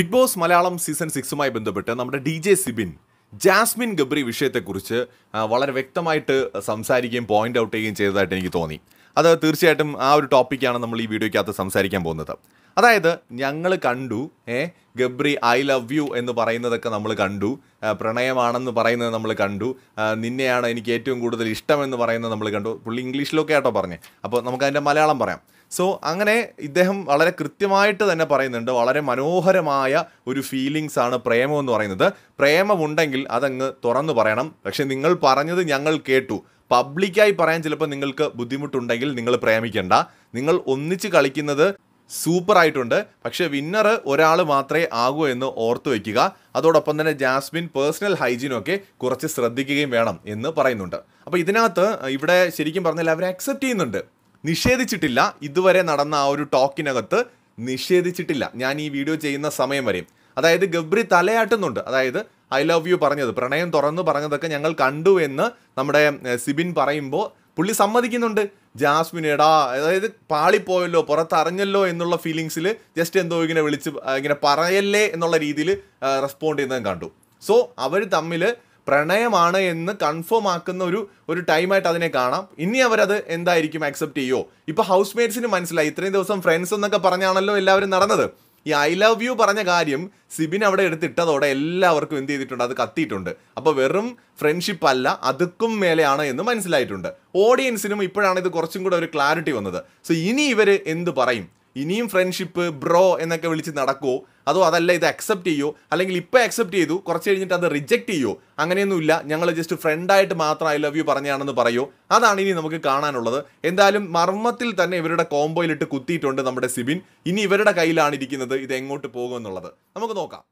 Big Boss Malayalam season 6മായി ബന്ധപ്പെട്ട് നമ്മുടെ DJ സിബിൻ ജാസ്മിൻ ഗബ്രി വിഷയത്തെക്കുറിച്ച് വളരെ വ്യക്തമായിട്ട് സംസാരിക്കുകയും പോയിന്റ് ഔട്ട് ചെയ്യുകയും ചെയ്തതായിട്ട് എനിക്ക് തോന്നി. അത് തീർച്ചയായിട്ടും ആ ഒരു ടോപ്പിക്കാണ് നമ്മൾ ഈ വീഡിയോയ്ക്കകത്ത് സംസാരിക്കാൻ പോകുന്നത്. അതായത് ഞങ്ങൾ കണ്ടു ഗബ്രി ഐ ലവ് യു എന്ന് പറയുന്നതൊക്കെ നമ്മൾ കണ്ടു, പ്രണയമാണെന്ന് പറയുന്നത് നമ്മൾ കണ്ടു, നിന്നെയാണ് എനിക്ക് ഏറ്റവും കൂടുതൽ ഇഷ്ടമെന്ന് പറയുന്നത് നമ്മൾ കണ്ടു. പുള്ളി ഇംഗ്ലീഷിലൊക്കെ ആട്ടോ പറഞ്ഞേ, അപ്പോൾ നമുക്കതിൻ്റെ മലയാളം പറയാം. സോ അങ്ങനെ ഇദ്ദേഹം വളരെ കൃത്യമായിട്ട് തന്നെ പറയുന്നുണ്ട്, വളരെ മനോഹരമായ ഒരു ഫീലിങ്സ് ആണ് പ്രേമം എന്ന് പറയുന്നത്. പ്രേമമുണ്ടെങ്കിൽ അതങ്ങ് തുറന്നു പറയണം. പക്ഷെ നിങ്ങൾ പറഞ്ഞത് ഞങ്ങൾ കേട്ടു, പബ്ലിക്കായി പറയാൻ ചിലപ്പോൾ നിങ്ങൾക്ക് ബുദ്ധിമുട്ടുണ്ടെങ്കിൽ നിങ്ങൾ പ്രേമിക്കേണ്ട. നിങ്ങൾ ഒന്നിച്ച് കളിക്കുന്നത് സൂപ്പറായിട്ടുണ്ട്, പക്ഷേ വിന്നർ ഒരാൾ മാത്രമേ ആകൂ എന്ന് ഓർത്തു വയ്ക്കുക. അതോടൊപ്പം തന്നെ ജാസ്മിൻ പേഴ്സണൽ ഹൈജീനൊക്കെ കുറച്ച് ശ്രദ്ധിക്കുകയും വേണം എന്ന് പറയുന്നുണ്ട്. അപ്പോൾ ഇതിനകത്ത് ഇവിടെ ശരിക്കും പറഞ്ഞാൽ അവർ അക്സെപ്റ്റ് ചെയ്യുന്നുണ്ട്, നിഷേധിച്ചിട്ടില്ല. ഇതുവരെ നടന്ന ആ ഒരു ടോക്കിനകത്ത് നിഷേധിച്ചിട്ടില്ല ഞാൻ ഈ വീഡിയോ ചെയ്യുന്ന സമയം വരെയും. അതായത് ഗബ്രി തലയാട്ടുന്നുണ്ട്. അതായത് ഐ ലവ് യു പറഞ്ഞത്, പ്രണയം തുറന്നു പറഞ്ഞതൊക്കെ ഞങ്ങൾ കണ്ടു എന്ന് നമ്മുടെ സിബിൻ പറയുമ്പോൾ പുള്ളി സമ്മതിക്കുന്നുണ്ട്. ജാസ്മിൻ എടാ, അതായത് പാളിപ്പോയല്ലോ, പുറത്തറിഞ്ഞല്ലോ എന്നുള്ള ഫീലിങ്സിൽ ജസ്റ്റ് എന്തോ ഇങ്ങനെ വിളിച്ച് ഇങ്ങനെ പറയല്ലേ എന്നുള്ള രീതിയിൽ റെസ്പോണ്ട് ചെയ്യുന്നതും കണ്ടു. സോ അവർ തമ്മിൽ പ്രണയമാണ് എന്ന് കൺഫേം ആക്കുന്ന ഒരു ടൈമായിട്ട് അതിനെ കാണാം. ഇനി അവരത് എന്തായിരിക്കും അക്സെപ്റ്റ് ചെയ്യുമോ? ഇപ്പോൾ ഹൗസ് മേറ്റ്സിന് മനസ്സിലായി, ഇത്രയും ദിവസം ഫ്രണ്ട്സ് എന്നൊക്കെ പറഞ്ഞാണല്ലോ എല്ലാവരും നടന്നത്. ഈ ഐ ലവ് യു പറഞ്ഞ കാര്യം സിബിൻ അവിടെ എടുത്തിട്ടതോടെ എല്ലാവർക്കും എന്ത് ചെയ്തിട്ടുണ്ട്, അത് കത്തിയിട്ടുണ്ട്. അപ്പോൾ വെറും ഫ്രണ്ട്ഷിപ്പ് അല്ല, അതുക്കും മേലെയാണ് എന്ന് മനസ്സിലായിട്ടുണ്ട്. ഓഡിയൻസിനും ഇപ്പോഴാണ് ഇത് കുറച്ചും കൂടെ ഒരു ക്ലാരിറ്റി വന്നത്. സോ ഇനി ഇവർ എന്ത് പറയും? ഇനിയും ഫ്രണ്ട്ഷിപ്പ് ബ്രോ എന്നൊക്കെ വിളിച്ച് നടക്കുമോ, അതോ അതല്ല ഇത് അക്സെപ്റ്റ് ചെയ്യുമോ, അല്ലെങ്കിൽ ഇപ്പോൾ അക്സെപ്റ്റ് ചെയ്തു കുറച്ച് കഴിഞ്ഞിട്ട് അത് റിജക്റ്റ് ചെയ്യുമോ? അങ്ങനെയൊന്നുമില്ല, ഞങ്ങൾ ജസ്റ്റ് ഫ്രണ്ടായിട്ട് മാത്രം ഐ ലവ് യു പറഞ്ഞാണെന്ന് പറയുമോ? അതാണ് ഇനി നമുക്ക് കാണാനുള്ളത്. എന്തായാലും മർമ്മത്തിൽ തന്നെ ഇവരുടെ കോംബോയിലിട്ട് കുത്തിയിട്ടുണ്ട് നമ്മുടെ സിബിൻ. ഇനി ഇവരുടെ കയ്യിലാണ് ഇരിക്കുന്നത് ഇത് എങ്ങോട്ട് പോകുമെന്നുള്ളത്. നമുക്ക് നോക്കാം.